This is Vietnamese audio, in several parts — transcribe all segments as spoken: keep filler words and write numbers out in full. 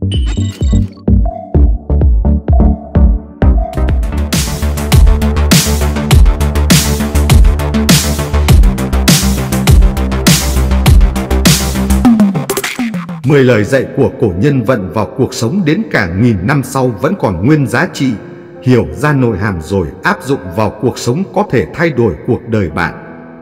Mười lời dạy của cổ nhân vận vào cuộc sống đến cả nghìn năm sau vẫn còn nguyên giá trị. Hiểu ra nội hàm rồi áp dụng vào cuộc sống có thể thay đổi cuộc đời bạn.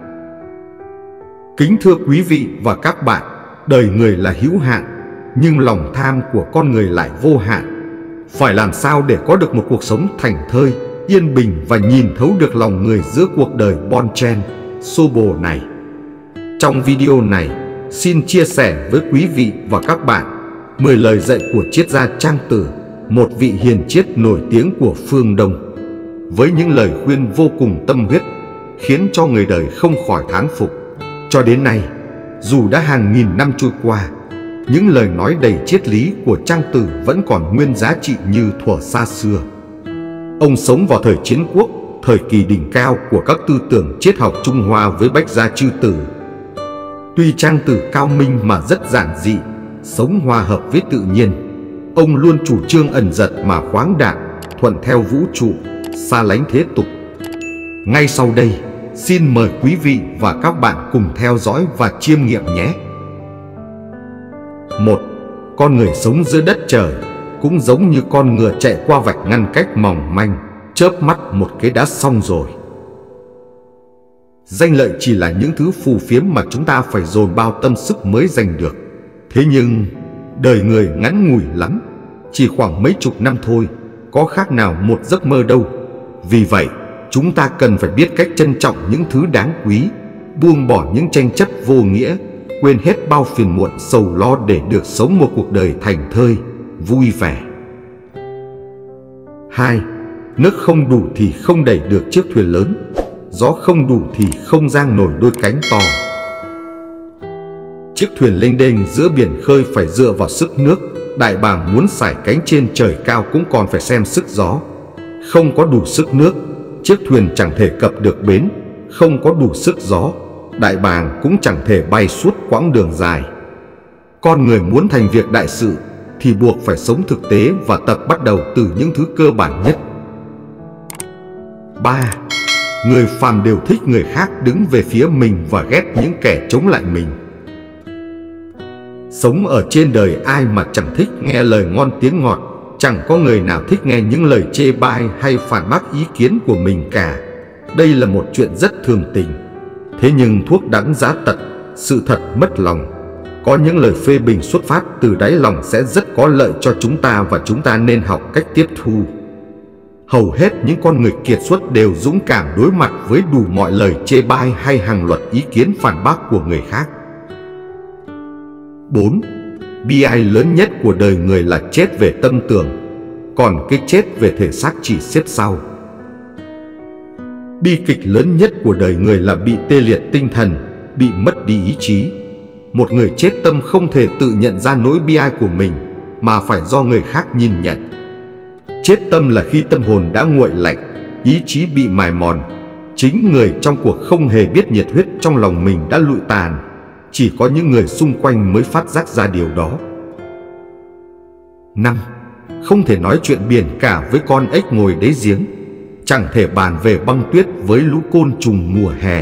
Kính thưa quý vị và các bạn, đời người là hữu hạn, nhưng lòng tham của con người lại vô hạn. Phải làm sao để có được một cuộc sống thảnh thơi, yên bình và nhìn thấu được lòng người giữa cuộc đời bon chen, xô bồ này? Trong video này, xin chia sẻ với quý vị và các bạn mười lời dạy của triết gia Trang Tử, một vị hiền triết nổi tiếng của phương Đông, với những lời khuyên vô cùng tâm huyết, khiến cho người đời không khỏi thán phục. Cho đến nay, dù đã hàng nghìn năm trôi qua, những lời nói đầy triết lý của Trang Tử vẫn còn nguyên giá trị như thuở xa xưa. Ông sống vào thời chiến quốc, thời kỳ đỉnh cao của các tư tưởng triết học Trung Hoa với Bách gia Chư Tử. Tuy Trang Tử cao minh mà rất giản dị, sống hòa hợp với tự nhiên, ông luôn chủ trương ẩn dật mà khoáng đạt, thuận theo vũ trụ, xa lánh thế tục. Ngay sau đây, xin mời quý vị và các bạn cùng theo dõi và chiêm nghiệm nhé. Một. Con người sống giữa đất trời cũng giống như con ngựa chạy qua vạch ngăn cách mỏng manh, chớp mắt một cái đã xong rồi. Danh lợi chỉ là những thứ phù phiếm mà chúng ta phải dồn bao tâm sức mới giành được. Thế nhưng, đời người ngắn ngủi lắm, chỉ khoảng mấy chục năm thôi, có khác nào một giấc mơ đâu. Vì vậy, chúng ta cần phải biết cách trân trọng những thứ đáng quý, buông bỏ những tranh chấp vô nghĩa, quên hết bao phiền muộn sầu lo để được sống một cuộc đời thảnh thơi, vui vẻ. Hai. Nước không đủ thì không đẩy được chiếc thuyền lớn, gió không đủ thì không dang nổi đôi cánh to. Chiếc thuyền lênh đênh giữa biển khơi phải dựa vào sức nước, đại bàng muốn sải cánh trên trời cao cũng còn phải xem sức gió. Không có đủ sức nước, chiếc thuyền chẳng thể cập được bến. Không có đủ sức gió, đại bàng cũng chẳng thể bay suốt quãng đường dài. Con người muốn thành việc đại sự thì buộc phải sống thực tế và tập bắt đầu từ những thứ cơ bản nhất. Ba. Người phàm đều thích người khác đứng về phía mình và ghét những kẻ chống lại mình. Sống ở trên đời ai mà chẳng thích nghe lời ngon tiếng ngọt, chẳng có người nào thích nghe những lời chê bai hay phản bác ý kiến của mình cả. Đây là một chuyện rất thường tình. Thế nhưng thuốc đắng giá tật, sự thật mất lòng. Có những lời phê bình xuất phát từ đáy lòng sẽ rất có lợi cho chúng ta và chúng ta nên học cách tiếp thu. Hầu hết những con người kiệt xuất đều dũng cảm đối mặt với đủ mọi lời chê bai hay hàng loạt ý kiến phản bác của người khác. Bốn. Bi ai lớn nhất của đời người là chết về tâm tưởng, còn cái chết về thể xác chỉ xếp sau. Bi kịch lớn nhất của đời người là bị tê liệt tinh thần, bị mất đi ý chí. Một người chết tâm không thể tự nhận ra nỗi bi ai của mình, mà phải do người khác nhìn nhận. Chết tâm là khi tâm hồn đã nguội lạnh, ý chí bị mài mòn. Chính người trong cuộc không hề biết nhiệt huyết trong lòng mình đã lụi tàn. Chỉ có những người xung quanh mới phát giác ra điều đó. Năm. Không thể nói chuyện biển cả với con ếch ngồi đáy giếng, chẳng thể bàn về băng tuyết với lũ côn trùng mùa hè.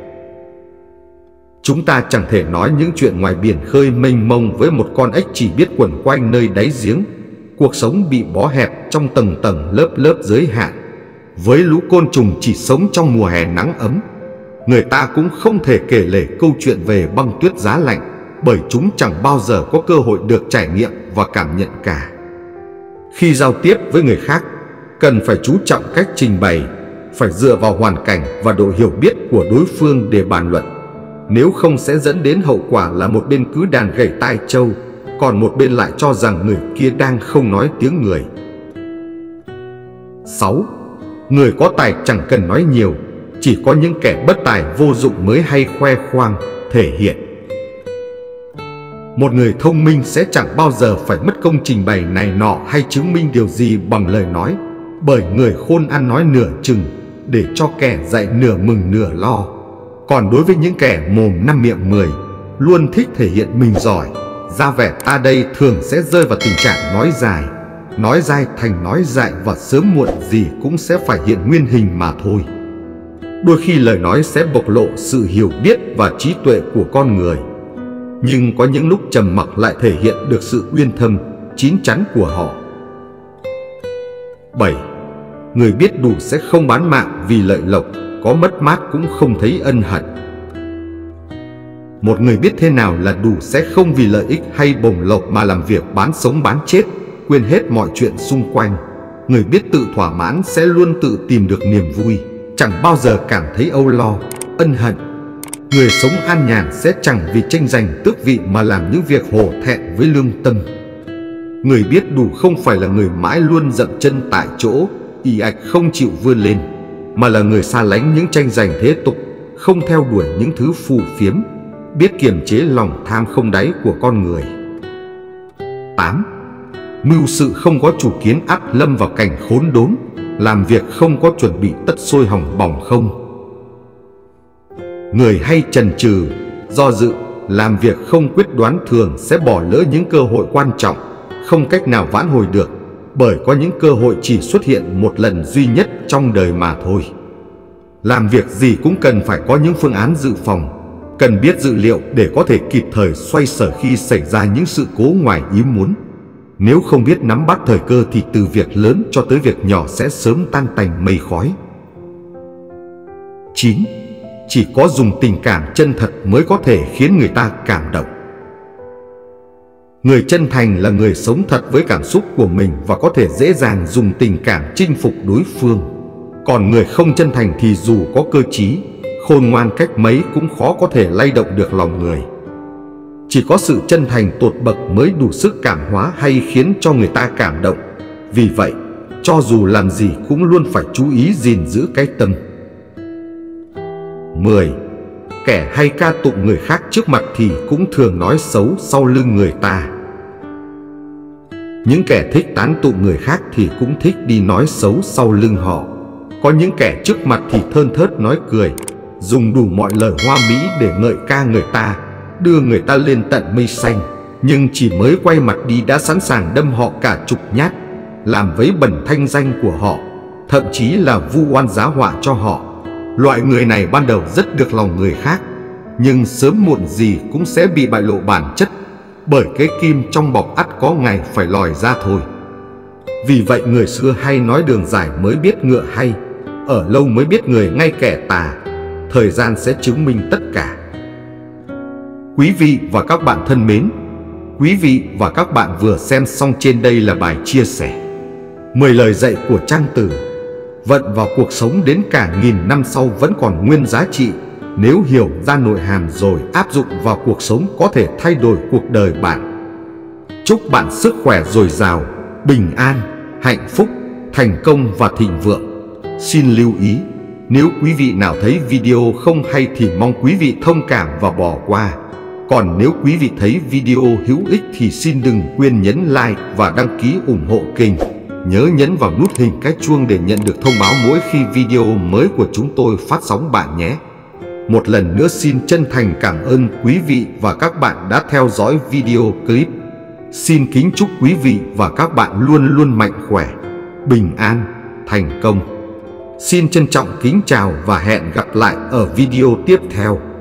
Chúng ta chẳng thể nói những chuyện ngoài biển khơi mênh mông với một con ếch chỉ biết quẩn quanh nơi đáy giếng. Cuộc sống bị bó hẹp trong tầng tầng lớp lớp giới hạn. Với lũ côn trùng chỉ sống trong mùa hè nắng ấm, người ta cũng không thể kể lể câu chuyện về băng tuyết giá lạnh, bởi chúng chẳng bao giờ có cơ hội được trải nghiệm và cảm nhận cả. Khi giao tiếp với người khác, cần phải chú trọng cách trình bày, phải dựa vào hoàn cảnh và độ hiểu biết của đối phương để bàn luận. Nếu không sẽ dẫn đến hậu quả là một bên cứ đàn gảy tai trâu, còn một bên lại cho rằng người kia đang không nói tiếng người. Sáu. Người có tài chẳng cần nói nhiều, chỉ có những kẻ bất tài vô dụng mới hay khoe khoang, thể hiện. Một người thông minh sẽ chẳng bao giờ phải mất công trình bày này nọ hay chứng minh điều gì bằng lời nói, bởi người khôn ăn nói nửa chừng, để cho kẻ dạy nửa mừng nửa lo. Còn đối với những kẻ mồm năm miệng mười, luôn thích thể hiện mình giỏi, ra vẻ ta đây thường sẽ rơi vào tình trạng nói dài, nói dai thành nói dại, và sớm muộn gì cũng sẽ phải hiện nguyên hình mà thôi. Đôi khi lời nói sẽ bộc lộ sự hiểu biết và trí tuệ của con người, nhưng có những lúc trầm mặc lại thể hiện được sự uyên thâm, chín chắn của họ. bảy. Người biết đủ sẽ không bán mạng vì lợi lộc, có mất mát cũng không thấy ân hận. Một người biết thế nào là đủ sẽ không vì lợi ích hay bổng lộc mà làm việc bán sống bán chết, quên hết mọi chuyện xung quanh. Người biết tự thỏa mãn sẽ luôn tự tìm được niềm vui, chẳng bao giờ cảm thấy âu lo, ân hận. Người sống an nhàn sẽ chẳng vì tranh giành tước vị mà làm những việc hổ thẹn với lương tâm. Người biết đủ không phải là người mãi luôn dậm chân tại chỗ, ì ạch không chịu vươn lên, mà là người xa lánh những tranh giành thế tục, không theo đuổi những thứ phù phiếm, biết kiềm chế lòng tham không đáy của con người. tám. Mưu sự không có chủ kiến ắt lâm vào cảnh khốn đốn, làm việc không có chuẩn bị tất sôi hỏng bỏng không. Người hay chần chừ, do dự, làm việc không quyết đoán thường sẽ bỏ lỡ những cơ hội quan trọng, không cách nào vãn hồi được, bởi có những cơ hội chỉ xuất hiện một lần duy nhất trong đời mà thôi. Làm việc gì cũng cần phải có những phương án dự phòng, cần biết dự liệu để có thể kịp thời xoay sở khi xảy ra những sự cố ngoài ý muốn. Nếu không biết nắm bắt thời cơ thì từ việc lớn cho tới việc nhỏ sẽ sớm tan tành mây khói. chín. Chỉ có dùng tình cảm chân thật mới có thể khiến người ta cảm động. Người chân thành là người sống thật với cảm xúc của mình và có thể dễ dàng dùng tình cảm chinh phục đối phương. Còn người không chân thành thì dù có cơ trí, khôn ngoan cách mấy cũng khó có thể lay động được lòng người. Chỉ có sự chân thành tột bậc mới đủ sức cảm hóa hay khiến cho người ta cảm động. Vì vậy, cho dù làm gì cũng luôn phải chú ý gìn giữ cái tâm. mười. Kẻ hay ca tụng người khác trước mặt thì cũng thường nói xấu sau lưng người ta. Những kẻ thích tán tụng người khác thì cũng thích đi nói xấu sau lưng họ. Có những kẻ trước mặt thì thơn thớt nói cười, dùng đủ mọi lời hoa mỹ để ngợi ca người ta, đưa người ta lên tận mây xanh, nhưng chỉ mới quay mặt đi đã sẵn sàng đâm họ cả chục nhát, làm vấy bẩn thanh danh của họ, thậm chí là vu oan giá họa cho họ. Loại người này ban đầu rất được lòng người khác, nhưng sớm muộn gì cũng sẽ bị bại lộ bản chất, bởi cái kim trong bọc ắt có ngày phải lòi ra thôi. Vì vậy người xưa hay nói đường dài mới biết ngựa hay, ở lâu mới biết người ngay kẻ tà. Thời gian sẽ chứng minh tất cả. Quý vị và các bạn thân mến, quý vị và các bạn vừa xem xong trên đây là bài chia sẻ mười lời dạy của Trang Tử. Vận vào cuộc sống đến cả nghìn năm sau vẫn còn nguyên giá trị. Nếu hiểu ra nội hàm rồi áp dụng vào cuộc sống có thể thay đổi cuộc đời bạn. Chúc bạn sức khỏe dồi dào, bình an, hạnh phúc, thành công và thịnh vượng. Xin lưu ý, nếu quý vị nào thấy video không hay thì mong quý vị thông cảm và bỏ qua. Còn nếu quý vị thấy video hữu ích thì xin đừng quên nhấn like và đăng ký ủng hộ kênh. Nhớ nhấn vào nút hình cái chuông để nhận được thông báo mỗi khi video mới của chúng tôi phát sóng bạn nhé. Một lần nữa xin chân thành cảm ơn quý vị và các bạn đã theo dõi video clip. Xin kính chúc quý vị và các bạn luôn luôn mạnh khỏe, bình an, thành công. Xin trân trọng kính chào và hẹn gặp lại ở video tiếp theo.